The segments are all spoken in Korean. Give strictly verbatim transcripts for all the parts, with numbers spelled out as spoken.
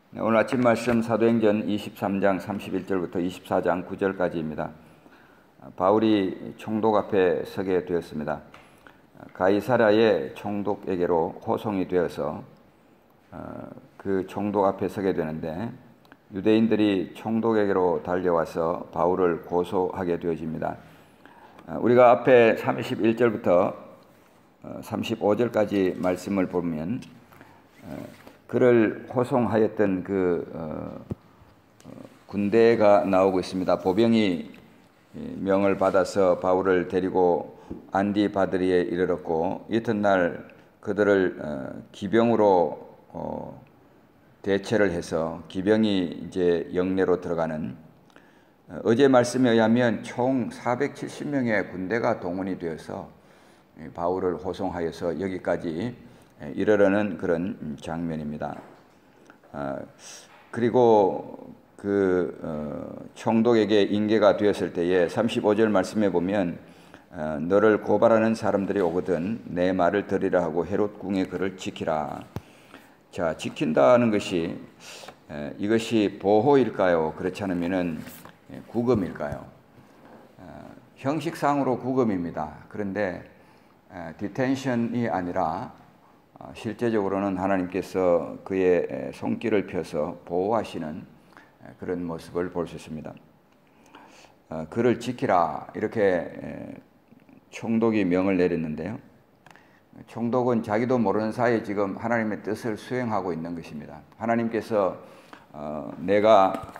네, 오늘 아침 말씀 사도행전 이십삼 장 삼십일 절부터 이십사 장 구 절까지입니다. 바울이 총독 앞에 서게 되었습니다. 가이사랴의 총독에게로 호송이 되어서 그 총독 앞에 서게 되는데, 유대인들이 총독에게로 달려와서 바울을 고소하게 되어집니다. 우리가 앞에 삼십일 절부터 삼십오 절까지 말씀을 보면 그를 호송하였던 그 어, 어, 군대가 나오고 있습니다. 보병이 명을 받아서 바울을 데리고 안디바드리에 이르렀고, 이튿날 그들을 어, 기병으로 어, 대체를 해서 기병이 이제 영내로 들어가는, 어, 어제 말씀에 의하면 총 사백칠십 명의 군대가 동원이 되어서 바울을 호송하여서 여기까지 이르려는 그런 장면입니다. 아, 그리고 그 어, 총독에게 인계가 되었을 때에 삼십오 절 말씀에 보면 어, 너를 고발하는 사람들이 오거든 내 말을 들으라 하고 헤롯 궁에 그를 지키라. 자, 지킨다는 것이 에, 이것이 보호일까요? 그렇지 않으면은 구금일까요? 어, 형식상으로 구금입니다. 그런데 에, 디텐션이 아니라 실제적으로는 하나님께서 그의 손길을 펴서 보호하시는 그런 모습을 볼 수 있습니다. 그를 지키라, 이렇게 총독이 명을 내렸는데요. 총독은 자기도 모르는 사이에 지금 하나님의 뜻을 수행하고 있는 것입니다. 하나님께서 내가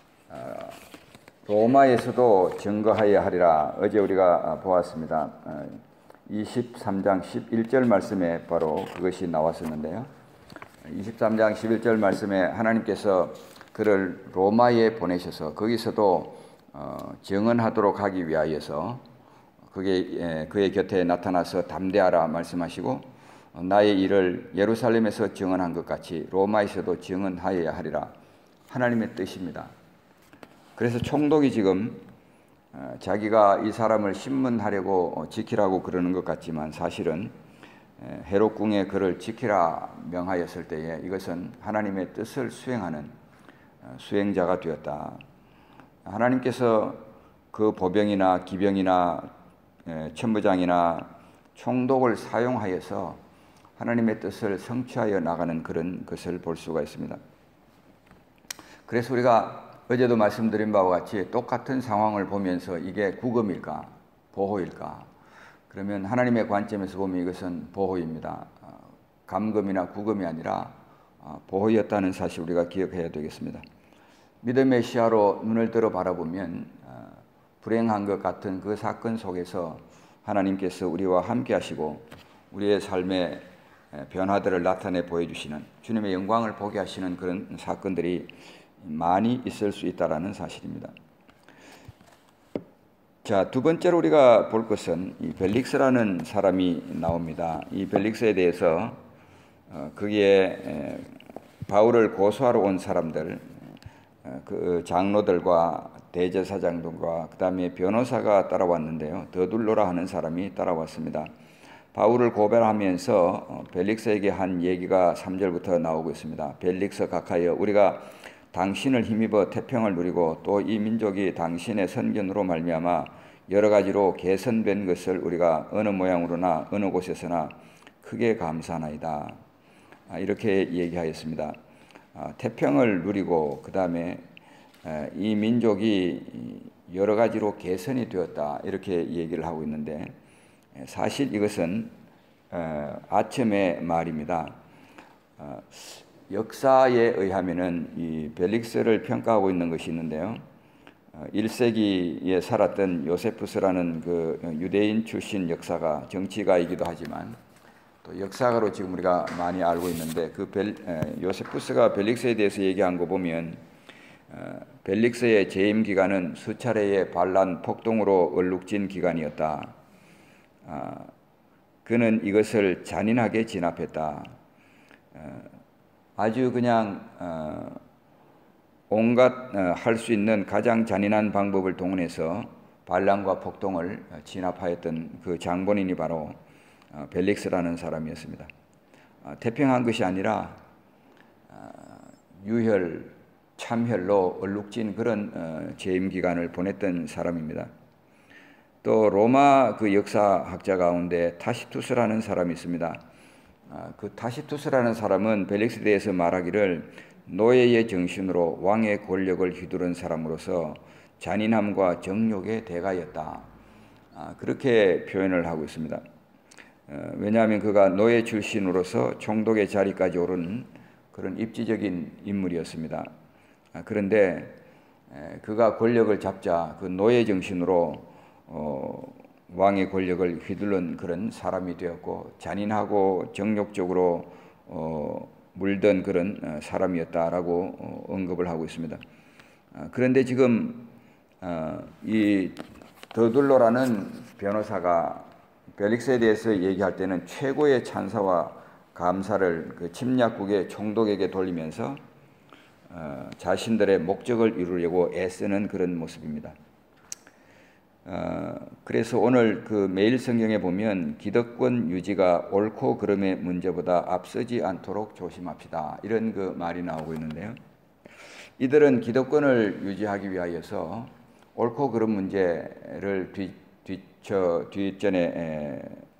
로마에서도 증거하여야 하리라, 어제 우리가 보았습니다. 이십삼 장 십일 절 말씀에 바로 그것이 나왔었는데요. 이십삼 장 십일 절 말씀에 하나님께서 그를 로마에 보내셔서 거기서도 어, 증언하도록 하기 위하여서 그게 예, 그의 곁에 나타나서 담대하라 말씀하시고, 어, 나의 일을 예루살렘에서 증언한 것 같이 로마에서도 증언하여야 하리라, 하나님의 뜻입니다. 그래서 총독이 지금 자기가 이 사람을 신문하려고 지키라고 그러는 것 같지만, 사실은 헤롯 궁에 그를 지키라 명하였을 때에 이것은 하나님의 뜻을 수행하는 수행자가 되었다. 하나님께서 그 보병이나 기병이나 천부장이나 총독을 사용하여서 하나님의 뜻을 성취하여 나가는 그런 것을 볼 수가 있습니다. 그래서 우리가 어제도 말씀드린 바와 같이 똑같은 상황을 보면서 이게 구금일까 보호일까, 그러면 하나님의 관점에서 보면 이것은 보호입니다. 감금이나 구금이 아니라 보호였다는 사실 우리가 기억해야 되겠습니다. 믿음의 시야로 눈을 들어 바라보면 불행한 것 같은 그 사건 속에서 하나님께서 우리와 함께 하시고 우리의 삶의 변화들을 나타내 보여주시는, 주님의 영광을 보게 하시는 그런 사건들이 많이 있을 수 있다라는 사실입니다. 자, 두 번째로 우리가 볼 것은 이 벨릭스라는 사람이 나옵니다. 이 벨릭스에 대해서 어, 거기에 바울을 고소하러 온 사람들, 그 장로들과 대제사장들과 그 다음에 변호사가 따라왔는데요. 더둘로라 하는 사람이 따라왔습니다. 바울을 고발하면서 벨릭스에게 한 얘기가 삼 절부터 나오고 있습니다. 벨릭스 각하여, 우리가 당신을 힘입어 태평을 누리고 또 이 민족이 당신의 선견으로 말미암아 여러 가지로 개선된 것을 우리가 어느 모양으로나 어느 곳에서나 크게 감사하나이다. 이렇게 얘기하였습니다. 태평을 누리고 그 다음에 이 민족이 여러 가지로 개선이 되었다, 이렇게 얘기를 하고 있는데, 사실 이것은 아첨의 말입니다. 역사에 의하면은 이 벨릭스를 평가하고 있는 것이 있는데요. 일 세기에 살았던 요세푸스라는 그 유대인 출신 역사가, 정치가이기도 하지만 또 역사가로 지금 우리가 많이 알고 있는데, 그 벨, 요세푸스가 벨릭스에 대해서 얘기한 거 보면 벨릭스의 재임 기간은 수차례의 반란 폭동으로 얼룩진 기간이었다. 그는 이것을 잔인하게 진압했다. 아주 그냥 어, 온갖 어, 할 수 있는 가장 잔인한 방법을 동원해서 반란과 폭동을 진압하였던 그 장본인이 바로 어, 벨릭스라는 사람이었습니다. 어, 태평한 것이 아니라 어, 유혈, 참혈로 얼룩진 그런 어, 재임 기간을 보냈던 사람입니다. 또 로마 그 역사학자 가운데 타시투스라는 사람이 있습니다. 아, 그 타시투스라는 사람은 벨릭스에 대해서 말하기를 노예의 정신으로 왕의 권력을 휘두른 사람으로서 잔인함과 정욕의 대가였다. 아, 그렇게 표현을 하고 있습니다. 어, 왜냐하면 그가 노예 출신으로서 총독의 자리까지 오른 그런 입지적인 인물이었습니다. 아, 그런데 에, 그가 권력을 잡자 그 노예 정신으로 어, 왕의 권력을 휘두른 그런 사람이 되었고 잔인하고 정욕적으로 어, 물든 그런 어, 사람이었다라고 어, 언급을 하고 있습니다. 아, 그런데 지금 어, 이 더둘로라는 변호사가 벨릭스에 대해서 얘기할 때는 최고의 찬사와 감사를 그 침략국의 총독에게 돌리면서 어, 자신들의 목적을 이루려고 애쓰는 그런 모습입니다. 어, 그래서 오늘 그 매일 성경에 보면 기득권 유지가 옳고 그름의 문제보다 앞서지 않도록 조심합시다. 이런 그 말이 나오고 있는데요. 이들은 기득권을 유지하기 위하여서 옳고 그름 문제를 뒤, 뒤쳐, 뒷전에 에,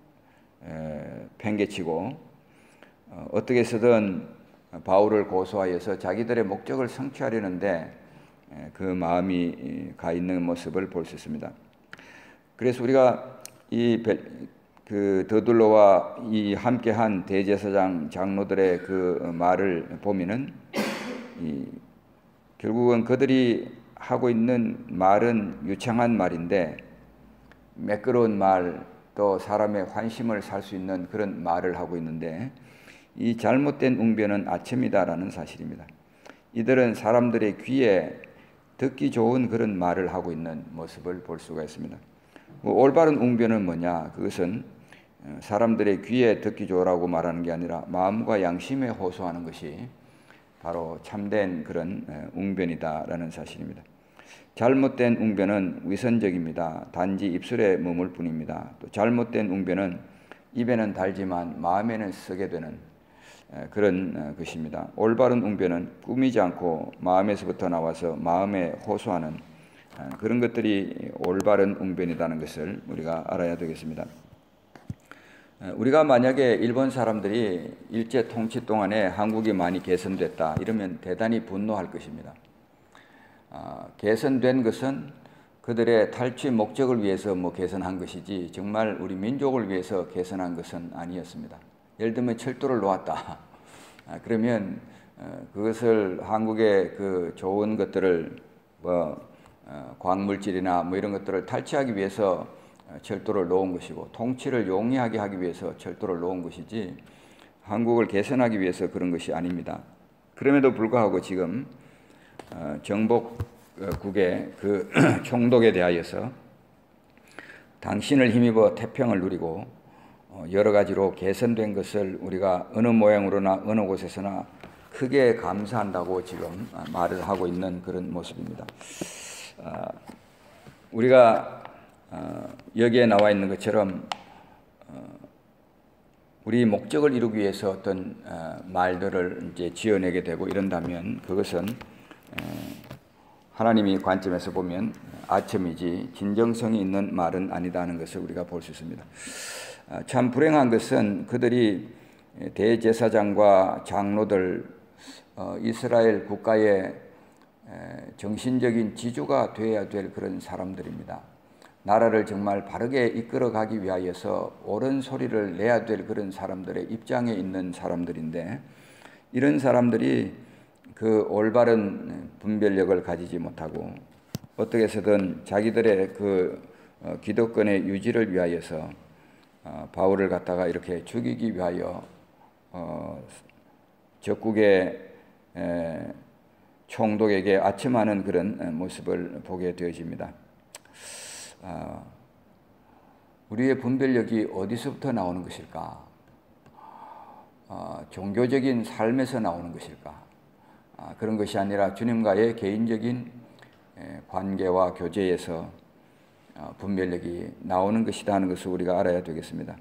에, 팽개치고 어, 어떻게 해서든 바울을 고소하여서 자기들의 목적을 성취하려는데 에, 그 마음이 가 있는 모습을 볼 수 있습니다. 그래서 우리가 이 그 더둘로와 이 함께한 대제사장 장로들의 그 말을 보면은 이 결국은 그들이 하고 있는 말은 유창한 말인데 매끄러운 말, 또 사람의 환심을 살 수 있는 그런 말을 하고 있는데 이 잘못된 웅변은 아첨이다라는 사실입니다. 이들은 사람들의 귀에 듣기 좋은 그런 말을 하고 있는 모습을 볼 수가 있습니다. 올바른 웅변은 뭐냐? 그것은 사람들의 귀에 듣기 좋으라고 말하는 게 아니라 마음과 양심에 호소하는 것이 바로 참된 그런 웅변이다라는 사실입니다. 잘못된 웅변은 위선적입니다. 단지 입술에 머물 뿐입니다. 또 잘못된 웅변은 입에는 달지만 마음에는 쓰게 되는 그런 것입니다. 올바른 웅변은 꾸미지 않고 마음에서부터 나와서 마음에 호소하는 그런 것들이 올바른 웅변이라는 것을 우리가 알아야 되겠습니다. 우리가 만약에 일본 사람들이 일제 통치 동안에 한국이 많이 개선됐다 이러면 대단히 분노할 것입니다. 아, 개선된 것은 그들의 탈취 목적을 위해서 뭐 개선한 것이지 정말 우리 민족을 위해서 개선한 것은 아니었습니다. 예를 들면 철도를 놓았다. 아, 그러면 어, 그것을 한국의 그 좋은 것들을 뭐 어, 광물질이나 뭐 이런 것들을 탈취하기 위해서 철도를 놓은 것이고 통치를 용이하게 하기 위해서 철도를 놓은 것이지 한국을 개선하기 위해서 그런 것이 아닙니다. 그럼에도 불구하고 지금 어, 정복국의 그 총독에 대하여서 당신을 힘입어 태평을 누리고 어, 여러 가지로 개선된 것을 우리가 어느 모양으로나 어느 곳에서나 크게 감사한다고 지금 말을 하고 있는 그런 모습입니다. 어, 우리가 어, 여기에 나와 있는 것처럼 어, 우리 목적을 이루기 위해서 어떤 어, 말들을 이제 지어내게 되고 이런다면 그것은 어, 하나님이 관점에서 보면 아첨이지 진정성이 있는 말은 아니다는 것을 우리가 볼 수 있습니다. 어, 참 불행한 것은 그들이 대제사장과 장로들 어, 이스라엘 국가의 에, 정신적인 지주가 되어야 될 그런 사람들입니다. 나라를 정말 바르게 이끌어가기 위하여서 옳은 소리를 내야 될 그런 사람들의 입장에 있는 사람들인데 이런 사람들이 그 올바른 분별력을 가지지 못하고 어떻게 해서든 자기들의 그 어, 기득권의 유지를 위하여서 어, 바울을 갖다가 이렇게 죽이기 위하여 어, 적국의 에, 총독에게 아첨하는 그런 모습을 보게 되어집니다. 아, 우리의 분별력이 어디서부터 나오는 것일까? 아, 종교적인 삶에서 나오는 것일까? 아, 그런 것이 아니라 주님과의 개인적인 에, 관계와 교제에서 어, 분별력이 나오는 것이다 하는 것을 우리가 알아야 되겠습니다.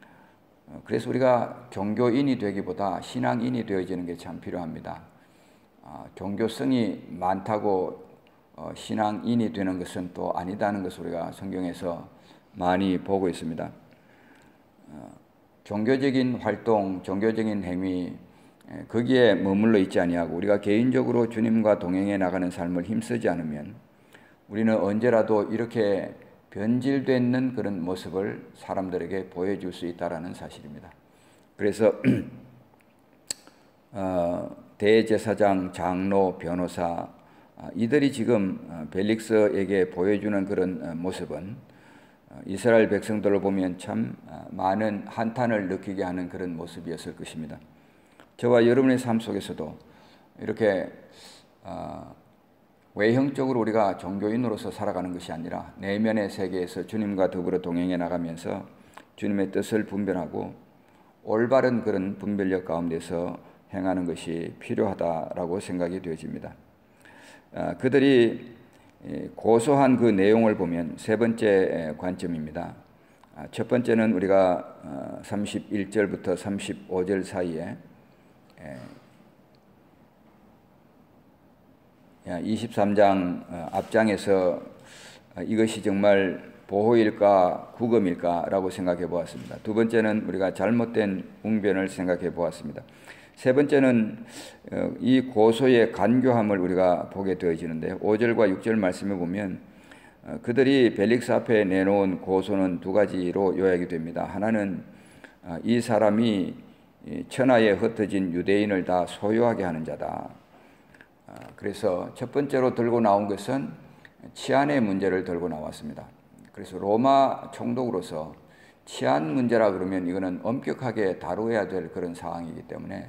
어, 그래서 우리가 종교인이 되기보다 신앙인이 되어지는 게 참 필요합니다. 종교성이 많다고 신앙인이 되는 것은 또 아니다는 것을 우리가 성경에서 많이 보고 있습니다. 종교적인 활동, 종교적인 행위 거기에 머물러 있지 아니하고 우리가 개인적으로 주님과 동행해 나가는 삶을 힘쓰지 않으면 우리는 언제라도 이렇게 변질되는 그런 모습을 사람들에게 보여줄 수 있다는 사실입니다. 그래서 어, 대제사장, 장로, 변호사 이들이 지금 벨릭스에게 보여주는 그런 모습은 이스라엘 백성들을 보면 참 많은 한탄을 느끼게 하는 그런 모습이었을 것입니다. 저와 여러분의 삶 속에서도 이렇게 어, 외형적으로 우리가 종교인으로서 살아가는 것이 아니라 내면의 세계에서 주님과 더불어 동행해 나가면서 주님의 뜻을 분별하고 올바른 그런 분별력 가운데서 행하는 것이 필요하다라고 생각이 되어집니다. 어, 그들이 고소한 그 내용을 보면 세 번째 관점입니다. 첫 번째는 우리가 삼십일 절부터 삼십오 절 사이에 이십삼 장 앞장에서 이것이 정말 보호일까 구검일까라고 생각해 보았습니다. 두 번째는 우리가 잘못된 웅변을 생각해 보았습니다. 세 번째는 이 고소의 간교함을 우리가 보게 되어지는데요. 오 절과 육 절 말씀에 보면 그들이 벨릭스 앞에 내놓은 고소는 두 가지로 요약이 됩니다. 하나는 이 사람이 천하에 흩어진 유대인을 다 소유하게 하는 자다. 그래서 첫 번째로 들고 나온 것은 치안의 문제를 들고 나왔습니다. 그래서 로마 총독으로서 치안 문제라 그러면 이거는 엄격하게 다루어야 될 그런 상황이기 때문에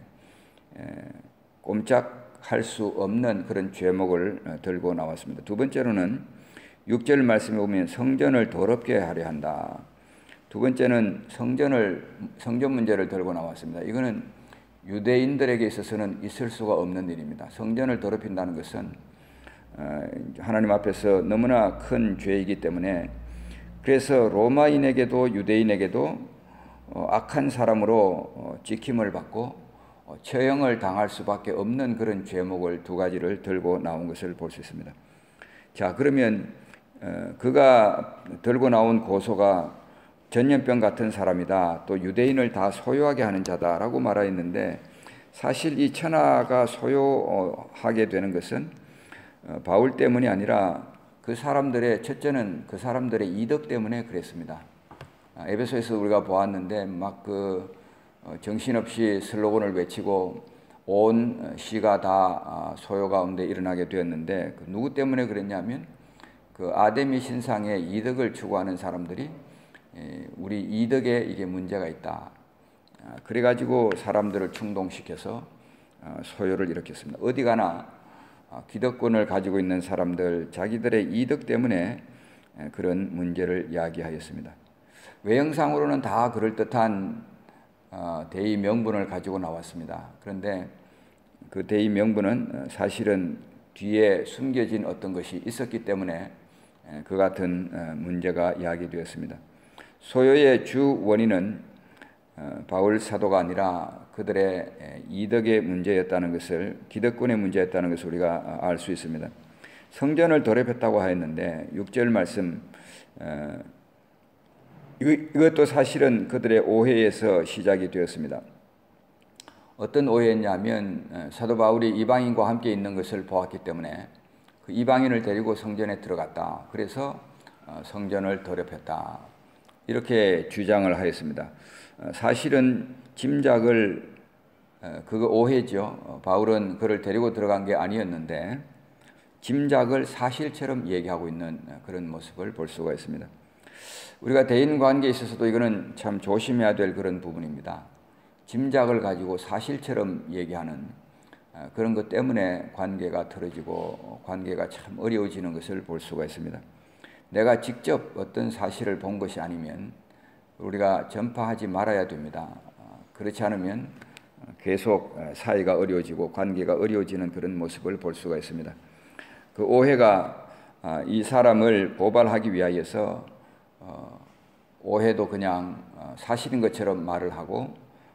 꼼짝할 수 없는 그런 죄목을 들고 나왔습니다. 두 번째로는 육 절 말씀에 보면 성전을 더럽게 하려 한다. 두 번째는 성전을 성전 문제를 들고 나왔습니다. 이거는 유대인들에게 있어서는 있을 수가 없는 일입니다. 성전을 더럽힌다는 것은 하나님 앞에서 너무나 큰 죄이기 때문에 그래서 로마인에게도 유대인에게도 악한 사람으로 찍힘을 받고 처형을 당할 수밖에 없는 그런 죄목을 두 가지를 들고 나온 것을 볼 수 있습니다. 자, 그러면 그가 들고 나온 고소가 전염병 같은 사람이다. 또 유대인을 다 소유하게 하는 자다라고 말하였는데 사실 이 천하가 소유하게 되는 것은 바울 때문이 아니라 그 사람들의 첫째는 그 사람들의 이득 때문에 그랬습니다. 에베소에서 우리가 보았는데 막 그 정신없이 슬로건을 외치고 온 시가 다 소요 가운데 일어나게 되었는데 그 누구 때문에 그랬냐면 그 아데미 신상의 이득을 추구하는 사람들이 우리 이득에 이게 문제가 있다. 그래가지고 사람들을 충동시켜서 소요를 일으켰습니다. 어디 가나 기득권을 가지고 있는 사람들 자기들의 이득 때문에 그런 문제를 이야기하였습니다. 외형상으로는 다 그럴듯한 대의 명분을 가지고 나왔습니다. 그런데 그 대의 명분은 사실은 뒤에 숨겨진 어떤 것이 있었기 때문에 그 같은 문제가 이야기되었습니다. 소요의 주 원인은 바울 사도가 아니라 그들의 이득의 문제였다는 것을 기득권의 문제였다는 것을 우리가 알 수 있습니다. 성전을 더럽혔다고 하였는데 육 절 말씀 이것도 사실은 그들의 오해에서 시작이 되었습니다. 어떤 오해였냐면 사도 바울이 이방인과 함께 있는 것을 보았기 때문에 그 이방인을 데리고 성전에 들어갔다. 그래서 성전을 더럽혔다. 이렇게 주장을 하였습니다. 사실은 짐작을 그거 오해죠. 바울은 그를 데리고 들어간 게 아니었는데 짐작을 사실처럼 얘기하고 있는 그런 모습을 볼 수가 있습니다. 우리가 대인 관계에 있어서도 이거는 참 조심해야 될 그런 부분입니다. 짐작을 가지고 사실처럼 얘기하는 그런 것 때문에 관계가 틀어지고 관계가 참 어려워지는 것을 볼 수가 있습니다. 내가 직접 어떤 사실을 본 것이 아니면 우리가 전파하지 말아야 됩니다. 그렇지 않으면 계속 사이가 어려워지고 관계가 어려워지는 그런 모습을 볼 수가 있습니다. 그 오해가 이 사람을 고발하기 위하여서 오해도 그냥 사실인 것처럼 말을 하고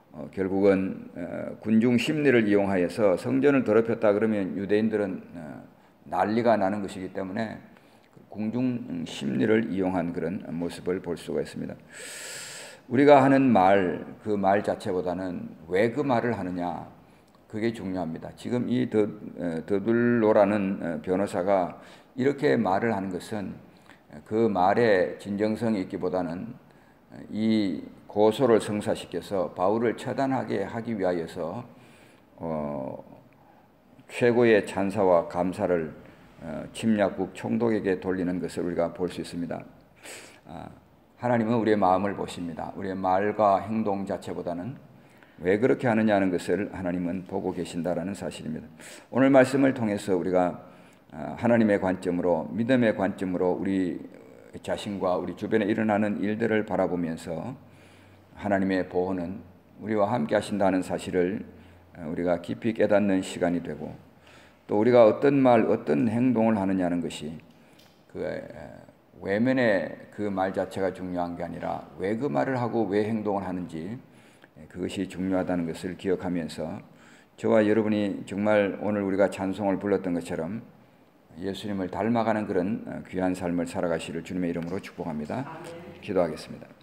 어, 결국은 어, 군중 심리를 이용하여서 성전을 더럽혔다 그러면 유대인들은 어, 난리가 나는 것이기 때문에 군중 심리를 이용한 그런 모습을 볼 수가 있습니다. 우리가 하는 말, 그 말 자체보다는 왜 그 말을 하느냐, 그게 중요합니다. 지금 이 더, 더둘로라는 변호사가 이렇게 말을 하는 것은 그 말에 진정성이 있기보다는 이 고소를 성사시켜서 바울을 처단하게 하기 위하여서 어, 최고의 찬사와 감사를 어, 침략국 총독에게 돌리는 것을 우리가 볼 수 있습니다. 아, 하나님은 우리의 마음을 보십니다. 우리의 말과 행동 자체보다는 왜 그렇게 하느냐는 것을 하나님은 보고 계신다라는 사실입니다. 오늘 말씀을 통해서 우리가 하나님의 관점으로, 믿음의 관점으로 우리 자신과 우리 주변에 일어나는 일들을 바라보면서 하나님의 보호는 우리와 함께 하신다는 사실을 우리가 깊이 깨닫는 시간이 되고, 또 우리가 어떤 말, 어떤 행동을 하느냐는 것이 그 외면의 그 말 자체가 중요한 게 아니라 왜 그 말을 하고 왜 행동을 하는지, 그것이 중요하다는 것을 기억하면서 저와 여러분이 정말 오늘 우리가 찬송을 불렀던 것처럼 예수님을 닮아가는 그런 귀한 삶을 살아가시를 주님의 이름으로 축복합니다. 기도하겠습니다.